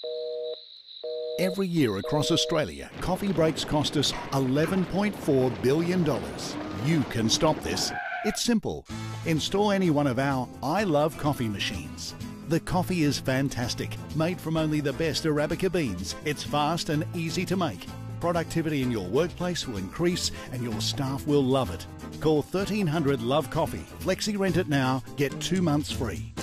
Every year across Australia, coffee breaks cost us $11.4 billion. You can stop this. It's simple. Install any one of our I Love Coffee machines. The coffee is fantastic, made from only the best Arabica beans. It's fast and easy to make. Productivity in your workplace will increase and your staff will love it. Call 1300 Love Coffee. Flexi rent it now, get 2 months free.